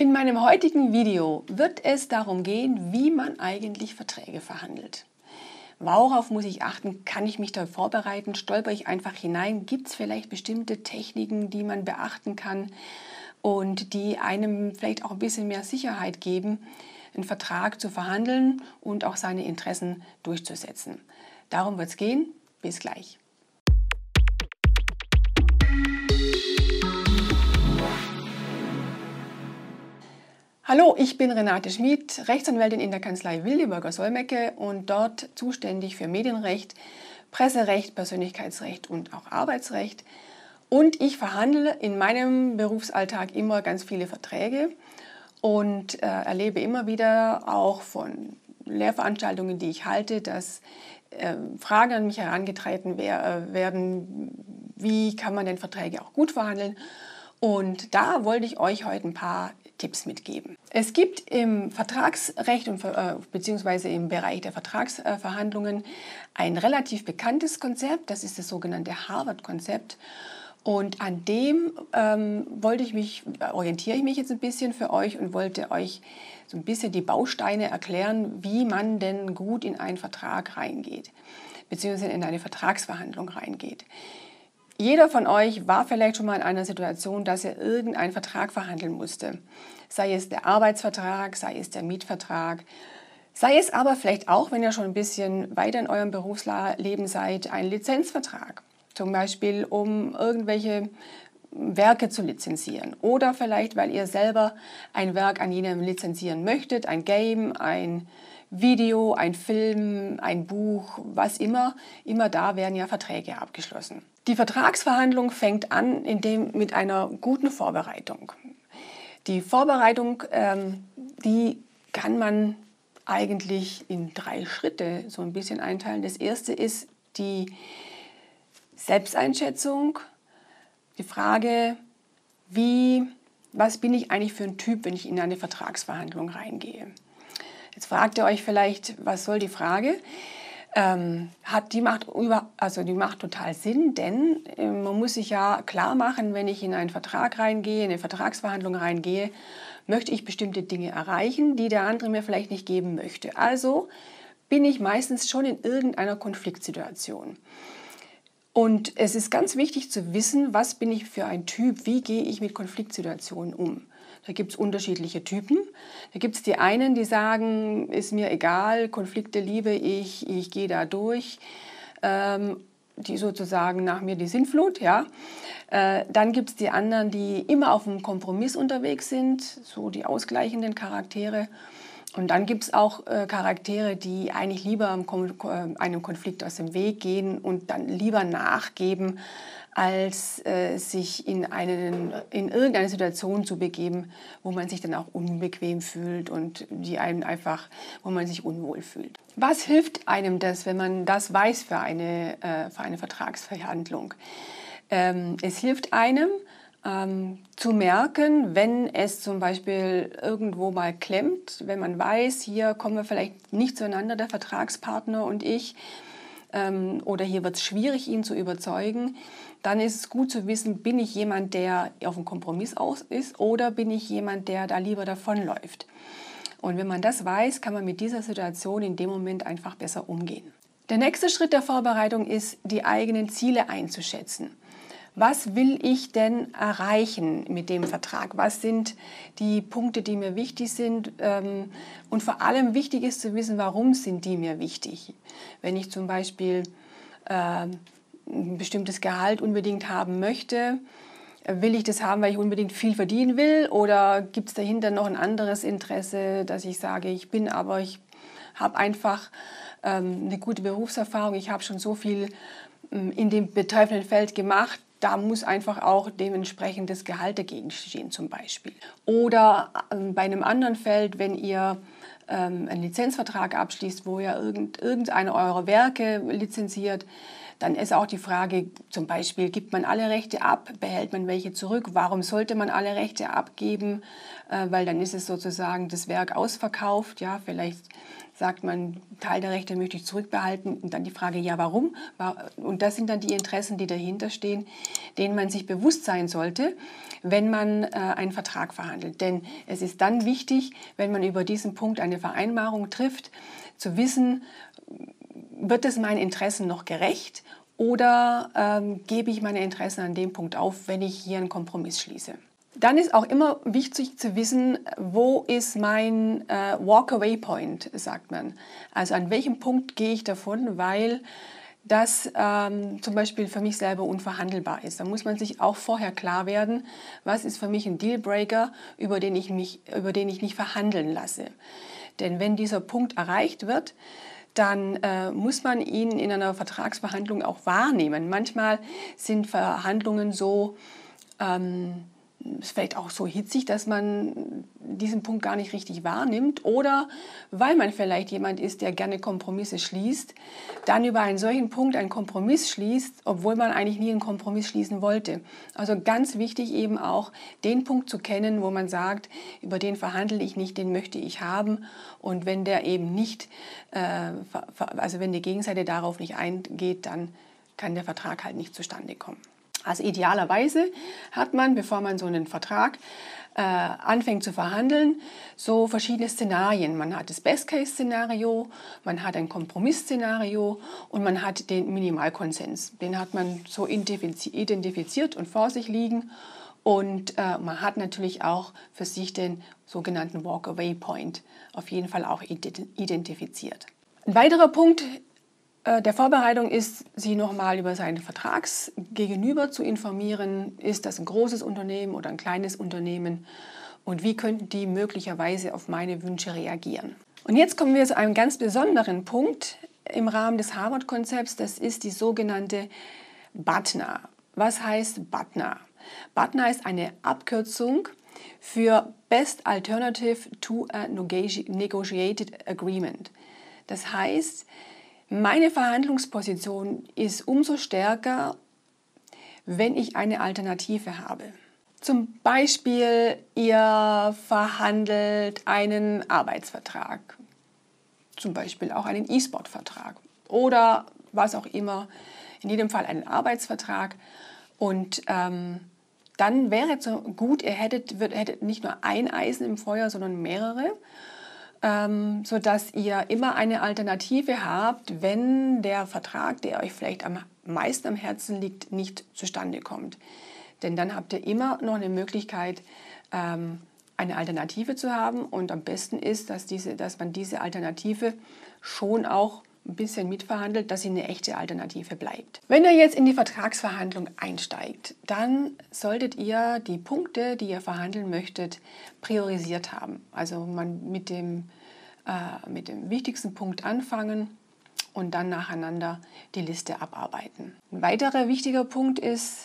In meinem heutigen Video wird es darum gehen, wie man eigentlich Verträge verhandelt. Worauf muss ich achten? Kann ich mich da vorbereiten? Stolper ich einfach hinein? Gibt es vielleicht bestimmte Techniken, die man beachten kann und die einem vielleicht auch ein bisschen mehr Sicherheit geben, einen Vertrag zu verhandeln und auch seine Interessen durchzusetzen? Darum wird es gehen. Bis gleich. Hallo, ich bin Renate Schmid, Rechtsanwältin in der Kanzlei Wildeburger-Solmecke und dort zuständig für Medienrecht, Presserecht, Persönlichkeitsrecht und auch Arbeitsrecht. Und ich verhandle in meinem Berufsalltag immer ganz viele Verträge und erlebe immer wieder auch von Lehrveranstaltungen, die ich halte, dass Fragen an mich herangetreten werden, wie kann man denn Verträge auch gut verhandeln. Und da wollte ich euch heute ein paar Tipps mitgeben. Es gibt im Vertragsrecht und beziehungsweise im Bereich der Vertragsverhandlungen ein relativ bekanntes Konzept, das ist das sogenannte Harvard-Konzept. Und an dem orientiere ich mich jetzt ein bisschen für euch und wollte euch so ein bisschen die Bausteine erklären, wie man denn gut in einen Vertrag reingeht, beziehungsweise in eine Vertragsverhandlung reingeht. Jeder von euch war vielleicht schon mal in einer Situation, dass er irgendeinen Vertrag verhandeln musste. Sei es der Arbeitsvertrag, sei es der Mietvertrag, sei es aber vielleicht auch, wenn ihr schon ein bisschen weiter in eurem Berufsleben seid, ein Lizenzvertrag. Zum Beispiel, um irgendwelche Werke zu lizenzieren. Oder vielleicht, weil ihr selber ein Werk an jemandem lizenzieren möchtet, ein Game, ein Video, ein Film, ein Buch, was immer. Immer da werden ja Verträge abgeschlossen. Die Vertragsverhandlung fängt an mit einer guten Vorbereitung. Die Vorbereitung, die kann man eigentlich in 3 Schritte so ein bisschen einteilen. Das erste ist die Selbsteinschätzung, die Frage, was bin ich eigentlich für ein Typ, wenn ich in eine Vertragsverhandlung reingehe. Jetzt fragt ihr euch vielleicht, was soll die Frage? Die macht total Sinn, denn man muss sich ja klar machen, wenn ich in einen Vertrag reingehe, in eine Vertragsverhandlung reingehe, möchte ich bestimmte Dinge erreichen, die der andere mir vielleicht nicht geben möchte. Also bin ich meistens schon in irgendeiner Konfliktsituation. Und es ist ganz wichtig zu wissen, was bin ich für ein Typ, wie gehe ich mit Konfliktsituationen um. Da gibt es unterschiedliche Typen. Da gibt es die einen, die sagen, ist mir egal, Konflikte liebe ich gehe da durch, die sozusagen nach mir die Sintflut. Ja. Dann gibt es die anderen, die immer auf einem Kompromiss unterwegs sind, so die ausgleichenden Charaktere. Und dann gibt es auch Charaktere, die eigentlich lieber einem Konflikt aus dem Weg gehen und dann lieber nachgeben, als sich in irgendeine Situation zu begeben, wo man sich dann auch unbequem fühlt und wo man sich unwohl fühlt. Was hilft einem das, wenn man das weiß für eine Vertragsverhandlung? Es hilft einem, zu merken, wenn es zum Beispiel irgendwo mal klemmt, wenn man weiß, hier kommen wir vielleicht nicht zueinander, der Vertragspartner und ich, oder hier wird es schwierig, ihn zu überzeugen, dann ist es gut zu wissen, bin ich jemand, der auf einen Kompromiss aus ist oder bin ich jemand, der da lieber davonläuft. Und wenn man das weiß, kann man mit dieser Situation in dem Moment einfach besser umgehen. Der nächste Schritt der Vorbereitung ist, die eigenen Ziele einzuschätzen. Was will ich denn erreichen mit dem Vertrag? Was sind die Punkte, die mir wichtig sind? Und vor allem wichtig ist zu wissen, warum sind die mir wichtig? Wenn ich zum Beispiel ein bestimmtes Gehalt unbedingt haben möchte, will ich das haben, weil ich unbedingt viel verdienen will? Oder gibt es dahinter noch ein anderes Interesse, dass ich sage, ich habe einfach eine gute Berufserfahrung, ich habe schon so viel in dem betreffenden Feld gemacht, da muss einfach auch dementsprechend das Gehalt dagegen stehen zum Beispiel. Oder bei einem anderen Feld, wenn ihr einen Lizenzvertrag abschließt, wo ihr irgendeine eurer Werke lizenziert, Dann ist auch die Frage, zum Beispiel, gibt man alle Rechte ab, behält man welche zurück? Warum sollte man alle Rechte abgeben? Weil dann ist es sozusagen das Werk ausverkauft. Ja, vielleicht sagt man, Teil der Rechte möchte ich zurückbehalten. Und dann die Frage, ja, warum? Und das sind dann die Interessen, die dahinter stehen, denen man sich bewusst sein sollte, wenn man einen Vertrag verhandelt. Denn es ist dann wichtig, wenn man über diesen Punkt eine Vereinbarung trifft, zu wissen, wird es meinen Interessen noch gerecht oder gebe ich meine Interessen an dem Punkt auf, wenn ich hier einen Kompromiss schließe. Dann ist auch immer wichtig zu wissen, wo ist mein Walk-away-Point, sagt man. Also an welchem Punkt gehe ich davon, weil das zum Beispiel für mich selber unverhandelbar ist. Da muss man sich auch vorher klar werden, was ist für mich ein Dealbreaker, über den ich nicht verhandeln lasse. Denn wenn dieser Punkt erreicht wird, dann muss man ihn in einer Vertragsverhandlung auch wahrnehmen. Manchmal sind Verhandlungen so ist vielleicht auch so hitzig, dass man diesen Punkt gar nicht richtig wahrnimmt oder weil man vielleicht jemand ist, der gerne Kompromisse schließt, dann über einen solchen Punkt einen Kompromiss schließt, obwohl man eigentlich nie einen Kompromiss schließen wollte. Also ganz wichtig eben auch den Punkt zu kennen, wo man sagt, über den verhandle ich nicht, den möchte ich haben und wenn der eben nicht, also wenn die Gegenseite darauf nicht eingeht, dann kann der Vertrag halt nicht zustande kommen. Also idealerweise hat man, bevor man so einen Vertrag anfängt zu verhandeln, so verschiedene Szenarien. Man hat das Best-Case-Szenario, man hat ein Kompromiss-Szenario und man hat den Minimalkonsens. Den hat man so identifiziert und vor sich liegen. Und man hat natürlich auch für sich den sogenannten Walk-away-Point auf jeden Fall auch identifiziert. Ein weiterer Punkt der Vorbereitung ist, Sie nochmal über seinen Vertragsgegenüber zu informieren. Ist das ein großes Unternehmen oder ein kleines Unternehmen? Und wie könnten die möglicherweise auf meine Wünsche reagieren? Und jetzt kommen wir zu einem ganz besonderen Punkt im Rahmen des Harvard-Konzepts. Das ist die sogenannte BATNA. Was heißt BATNA? BATNA ist eine Abkürzung für Best Alternative to a Negotiated Agreement. Das heißt, meine Verhandlungsposition ist umso stärker, wenn ich eine Alternative habe. Zum Beispiel, ihr verhandelt einen Arbeitsvertrag, zum Beispiel auch einen E-Sport-Vertrag oder was auch immer, in jedem Fall einen Arbeitsvertrag. Und dann wäre es so gut, ihr hättet nicht nur ein Eisen im Feuer, sondern mehrere. Sodass ihr immer eine Alternative habt, wenn der Vertrag, der euch vielleicht am meisten am Herzen liegt, nicht zustande kommt. Denn dann habt ihr immer noch eine Möglichkeit, eine Alternative zu haben. Und am besten ist, dass man diese Alternative schon auch ein bisschen mitverhandelt, dass sie eine echte Alternative bleibt. Wenn ihr jetzt in die Vertragsverhandlung einsteigt, dann solltet ihr die Punkte, die ihr verhandeln möchtet, priorisiert haben. Also man mit dem wichtigsten Punkt anfangen und dann nacheinander die Liste abarbeiten. Ein weiterer wichtiger Punkt ist,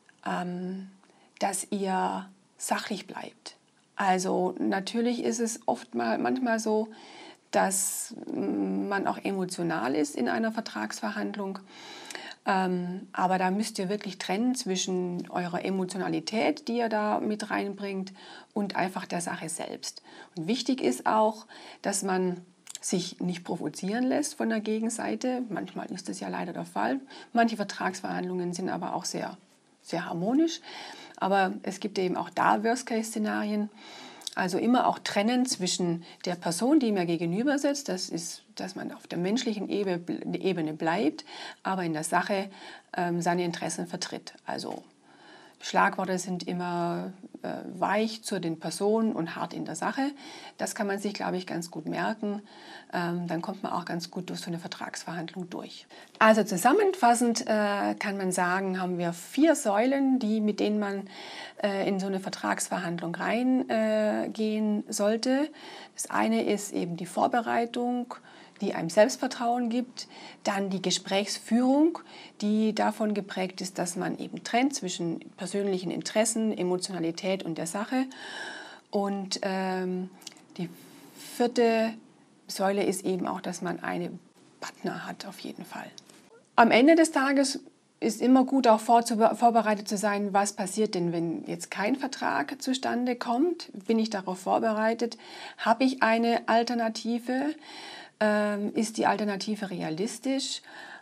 dass ihr sachlich bleibt. Also natürlich ist es manchmal so, dass man auch emotional ist in einer Vertragsverhandlung. Aber da müsst ihr wirklich trennen zwischen eurer Emotionalität, die ihr da mit reinbringt, und einfach der Sache selbst. Und wichtig ist auch, dass man sich nicht provozieren lässt von der Gegenseite. Manchmal ist das ja leider der Fall. Manche Vertragsverhandlungen sind aber auch sehr, sehr harmonisch. Aber es gibt eben auch da Worst-Case-Szenarien. Also immer auch trennen zwischen der Person, die mir gegenüber sitzt, das ist, dass man auf der menschlichen Ebene bleibt, aber in der Sache seine Interessen vertritt. Also Schlagworte sind immer weich zu den Personen und hart in der Sache. Das kann man sich, glaube ich, ganz gut merken. Dann kommt man auch ganz gut durch so eine Vertragsverhandlung durch. Also zusammenfassend kann man sagen, haben wir 4 Säulen, mit denen man in so eine Vertragsverhandlung reingehen sollte. Das eine ist eben die Vorbereitung, die einem Selbstvertrauen gibt. Dann die Gesprächsführung, die davon geprägt ist, dass man eben trennt zwischen persönlichen Interessen, Emotionalität und der Sache. Und die 4. Säule ist eben auch, dass man eine Partner hat, auf jeden Fall. Am Ende des Tages ist immer gut, auch vorbereitet zu sein, was passiert denn, wenn jetzt kein Vertrag zustande kommt. Bin ich darauf vorbereitet? Habe ich eine Alternative? Ist die Alternative realistisch?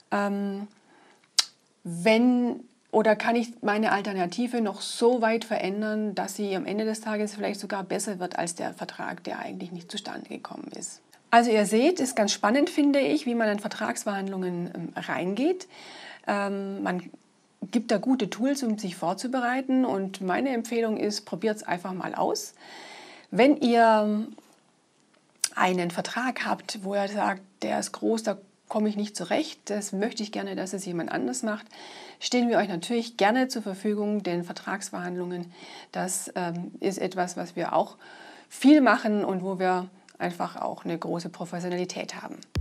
Oder kann ich meine Alternative noch so weit verändern, dass sie am Ende des Tages vielleicht sogar besser wird als der Vertrag, der eigentlich nicht zustande gekommen ist? Also ihr seht, ist ganz spannend, finde ich, wie man in Vertragsverhandlungen reingeht. Man gibt da gute Tools, um sich vorzubereiten, und meine Empfehlung ist, probiert es einfach mal aus. Wenn ihr einen Vertrag habt, wo ihr sagt, der ist groß, da komme ich nicht zurecht, das möchte ich gerne, dass es jemand anders macht, stehen wir euch natürlich gerne zur Verfügung, denn Vertragsverhandlungen, das ist etwas, was wir auch viel machen und wo wir einfach auch eine große Professionalität haben.